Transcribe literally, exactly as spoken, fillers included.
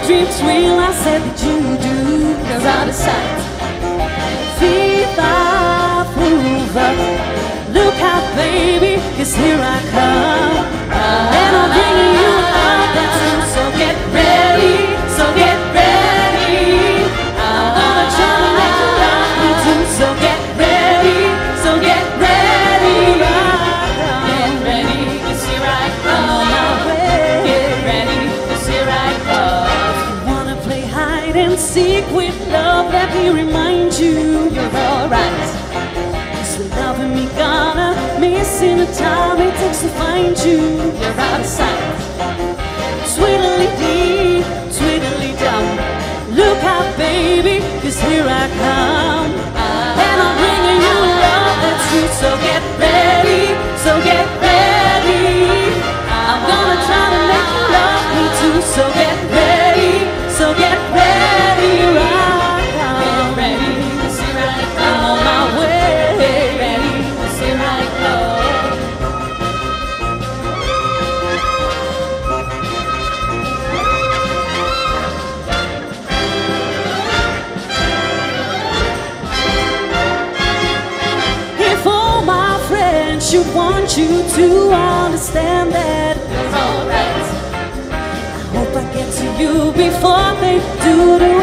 dreams real, I said that you do. Cause out of sight, fever, mover. Look out, baby, cause here I come. And I'm bringing you out down. So get ready, so get ready. I'm gonna try to make you love me too. So get ready, so get ready. Get ready, cause here I come. Get ready, cause here I come. If you wanna play hide and seek with love, let me remind you, you're alright. Cause we're loving me, gonna missing the time it takes to find you. You're out of sight. Sweetly deep, sweetly dumb. Look out, baby, cause here I come. And I'm bringing you love that's true. So get ready, so get ready. I'm gonna try to make you love me too. So get ready, so get ready. Here I come. Get ready, cause here I come. I'm on my way. Get ready, cause here I come. Should want you to understand that you're alright. I hope I get to you before they do.